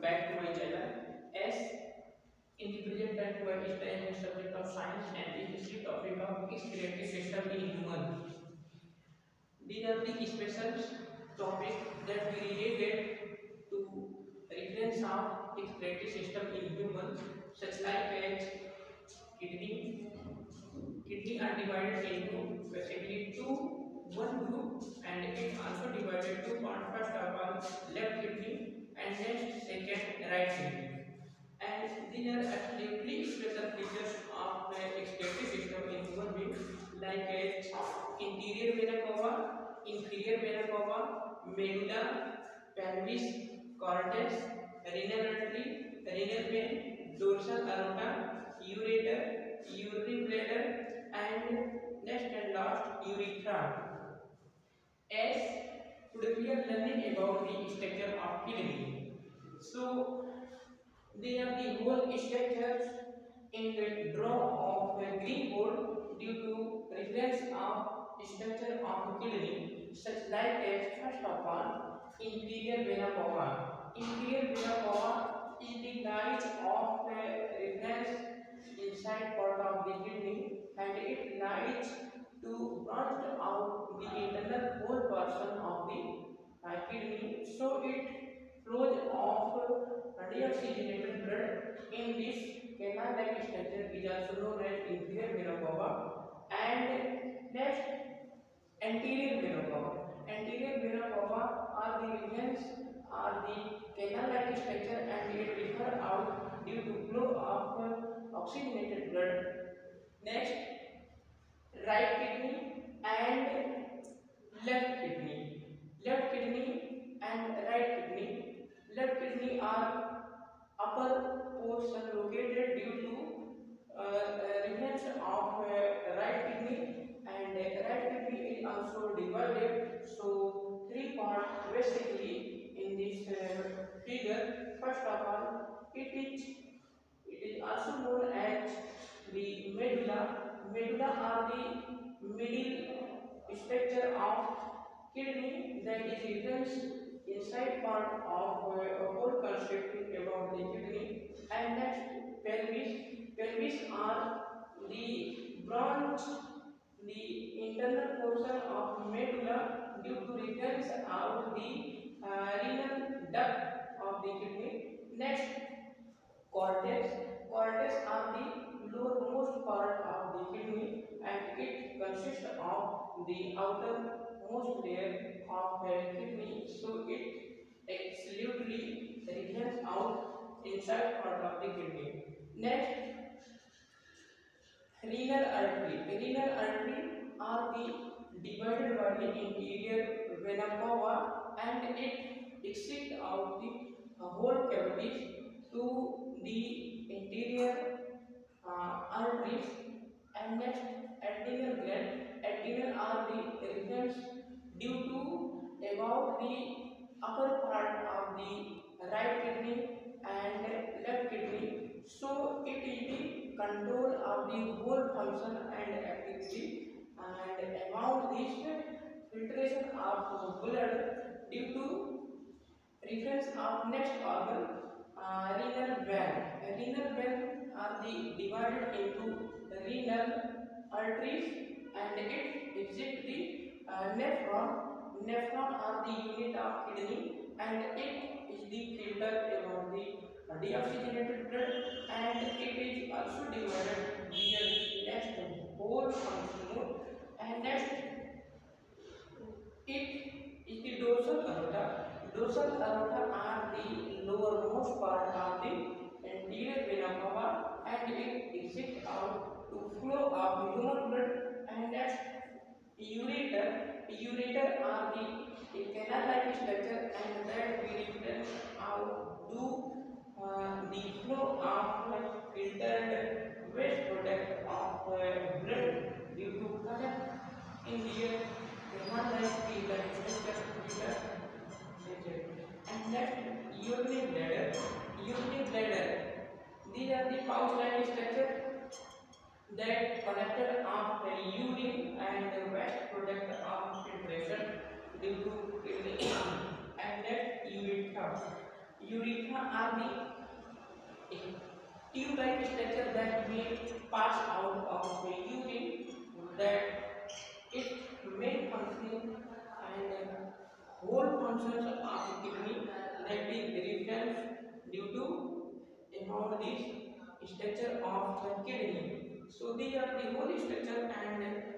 back to my channel. As in the present time we are studying the subject of science and the history topic of excretory system in human. These are the special topic that we related to reference of excretory system in human, such like as kidney. Kidney are divided into basically one group, and it also divided two parts. First of all, left kidney, and next second right kidney. And these are absolutely special features of the excretory system in human being, like interior vena cava, inferior vena cava, medulla, pelvis, cortex, renal artery, renal vein, dorsal aorta, ureter, urinary bladder, and next and last urethra. As today we are learning about the structure of kidney. So they are the whole structures in the draw of a green board due to reference of structure of kidney, such like as first of all inferior vena cava. Inferior vena cava is the line of a reference inside part of the kidney, and it lies to branch out the internal whole portion of the kidney, so it flows of deoxygenated blood in this canal-like structure is also known as inferior vena cava. And next, anterior vena cava. Anterior vena cava are the regions are the canal-like structure, and it differ out due to flow of oxygenated blood. Next, right kidney and left kidney. Left kidney and right kidney. Left kidney are upper portion located due to reference of right kidney, and right kidney is also divided. So three parts basically in this figure. First of all, it is also known as the medulla. Medulla are the middle structure of kidney that is reference inside part of a whole constructing about the kidney. And next, pelvis. Pelvis are the branch, the internal portion of medulla due to reference out the renal duct of the kidney. Next, cortex. Cortex are the lowermost part of the kidney, and it consists of the outermost layer of the kidney, so it absolutely reaches out inside part of the kidney. Next, renal artery. Renal artery are the divided by the interior vena cava, and it exits out the whole cavities to the interior arteries. And next, adrenal gland. Adrenal are the regions due to about the upper part of the right kidney and left kidney, so it is the control of the whole function and activity. And about this filtration of blood due to reference of next organ, renal vein. Renal vein are the divided into renal arteries, and it exit the nephron. Nephron are the unit of kidney, and it is the filter about the deoxygenated blood, and it is also divided via next whole function mode. And next, it is the dorsal aorta. Dorsal aorta are the lowermost part of the anterior vena cava, and it exits out to flow of human blood. And next, ureter. Ureter are the canal-like structure, and that we refer out to the flow of filtered waste product of blood due to current in the canal-like structure. And next, urinary bladder. Urinary bladder, these are the pouch-like structure that collected of the urine and the waste product of filtration due to kidney. And next, urethra. urethra are the tube-like structure that may pass out of the urine, that its main function and whole functions of the kidney that is reflects due to about this structure of the kidney. So these are the whole structure and